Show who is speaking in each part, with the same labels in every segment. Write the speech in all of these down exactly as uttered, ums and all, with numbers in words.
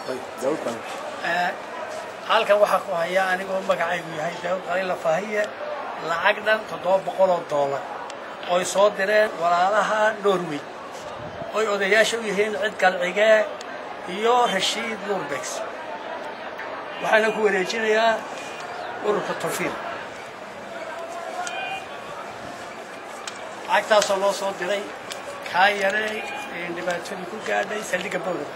Speaker 1: halkan waxaa ku haya anigoo magacaygu yahay Daawud Qaliil Faahiye lacag dhan toddoba boqol oo dollar oo soo direen walaalaha Norway oo odayaasha u yihiin cid galcige iyo Rashiid Nurbex waxaana ku wareejinayaa ururka Tawfiiq lacagtaas oo loo soo diray ka yaray in dhibaatooyin ku gaadhay saldhigga Boorama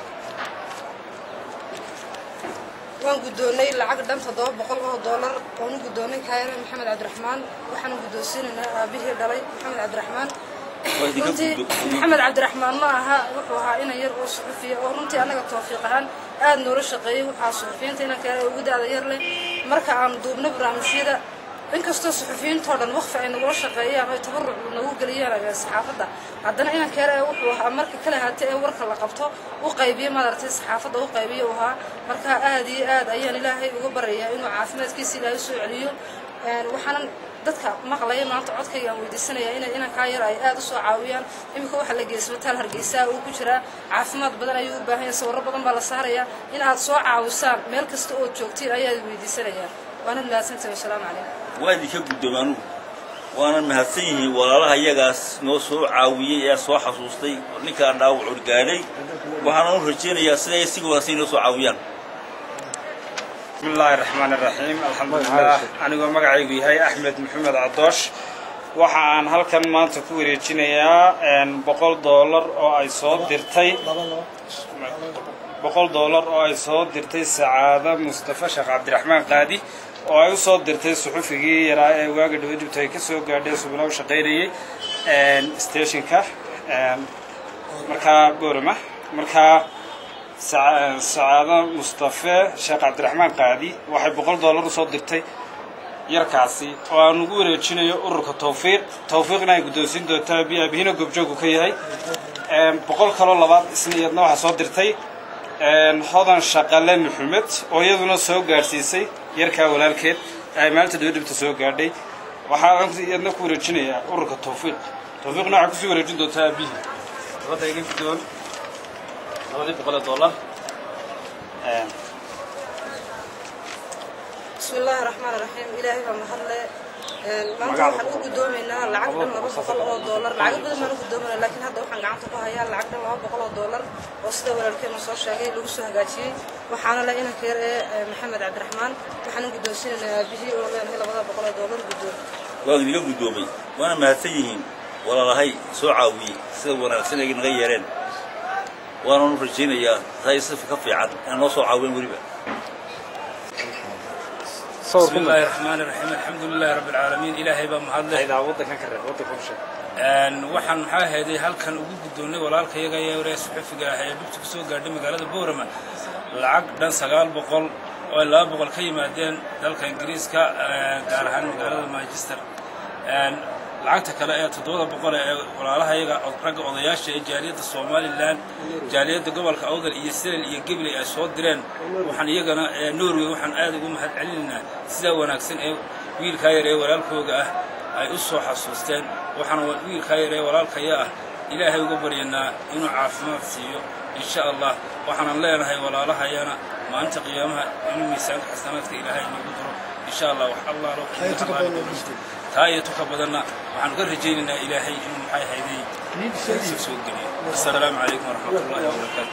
Speaker 2: waan guddoonay lacag dhan toddoba boqol oo dollar oo nu guddoonay kaayare Maxamed Cabdiraxmaan waxaan guddoonsiinaa aabihii dhalay Maxamed Cabdiraxmaan runtii Maxamed Cabdiraxmaan ma aha wuxuu ahaa in yar oo suxufiya oo runtii anaga Tawfiiq ahaan aad noola shaqeeyay waxa suxufiyiinta inaan kaayare ugu daada yar leh marka aan duubno barnaamijyada inkastoo suxufiyiinta oo dhan waqti ay nagula shaqeeyaan oo tabaruc nagu galiyaan saxaafadda haddana inaan kaayare wuxuu ahaa marka kala haatay ee warka la qabto u qaybiyo madartay saxaafadda u qaybiyo waxa marka aad iyo aad ayaan Ilaahay ugu barayaa inuu caafimaadkiisa Ilaahay soo celiyo een waxaan dadka maqlaya maanta codkayga aan weydiisanayaa inay inaan ka yar ay aad u soo caawiyaan imika waxa la geeyay isbitaal Hargeysa oo ku jira caafimaad badan ayuu u baahan yahay sawirro badan baa la saarayaa in aad soo caawisaan meel kasta oo joogtiin ayaa weydiisanayaa waana mahadsantahay salaamu calaykum
Speaker 3: waadi ka gudoomaanu waana mahadsan yihiin walaalaha iyagaas noo soo caawiyay ee soo xasuustay ninka dhaawac u gaaray waxaan u rajeynayaa siday si wanaagsan noo soo caawiyaan
Speaker 4: بسم الله الرحمن الرحيم الحمد لله أنا قام مقعي هاي أحمد محمد عطاش waxaan halkan maanta ku wareejinayaa een boqol dollar oo ay soo dirtay boqol dollar oo ay soo dirtay Sacaada Mustafa Sheekh Cabdiraxmaan Qaadi oo ay soo dirtay suxufigii yaraa ee waaga dhawdibta ay ka soo gaadhay suuqna u shaqeynayay een stationka een marka Boorama marka Sacaada Mustafa Sheekh Cabdiraxmaan Qaadi waxay boqol dollar soo dirtay yarkaasi oo aan ugu wareejinayo ururka Tawfiiq Tawfiiqna ay guddoonsin doontaa biyaabihina goobjoog ka yahay een boqol kale labaad isniidna waxa soo dirtay een Hodan Shaqale Maxamed oo iyaduna soo gaarsiisay yarka walaalkeed ay maalinta dawladda soo gaadhay waxa aan iyadna ku wareejinayaa ururka Tawfiiq Tawfiiqna waxa ku soo wareejin doontaa bihi wada iga guddoon هذا بقول دولار.
Speaker 2: بسم الله الرحمن الرحيم إلهي بمحله ما نروح نقول قدومنا العقد ما بقول دولار العقد بدل ما نقول قدومنا لكن هذا وحنا قاعد نطبقها هي العقد ما بقول دولار واستوى الكلمة صار شيء لو سوى هجاتي وحنا لقينا كير محمد عبد الرحمن وحنا قدوسين به ولا هلا بدل بقول دولار قدوم.
Speaker 3: والله بيجوا قدومي وأنا ما هتجيهم ولا هاي سعوي سوى سنة نغيرين. وأنا نفرجينا يا هاي صفة كفي عاد أنا نصو عاون وريبة.
Speaker 5: بسم الله الرحمن الرحيم الحمد لله رب العالمين إلهي بمحله.
Speaker 4: إذا وضك كره وضك كل شيء.
Speaker 5: أن وحن محاه هذه هل كان وجود الدنيا ولا هل كي جاي ورئيس حفظ جاهي بيت بسوق قديم قالوا بورما العقد دان سجال بقول ولا بقول كي مادين ذلك إنجليز كا قارهان قالوا ماجستير. أن العقد كلا تدور بقول ولا هي رجع أضياش جالية الصومال الآن جالية قبل كأوضل يسير يجيب لي أشهر درين وحن يجنا نوروي وحن آذ يقوم علينا سوى ناقصين ويل خير ولا الكوجة أي أسوة حسوستين وحن ويل خير ولا الخياء إلهي يقبرنا إنه عافمات سيو إن شاء الله وحن الله هي ولا لها يانا ما أنت قيامها إنه ميسان حسنات إلهي يقدره إن شاء الله وح الله لو هاي تقبلنا وعن غير رجالنا إلهي إنه حي هذي السلام عليكم ورحمة الله وبركاته.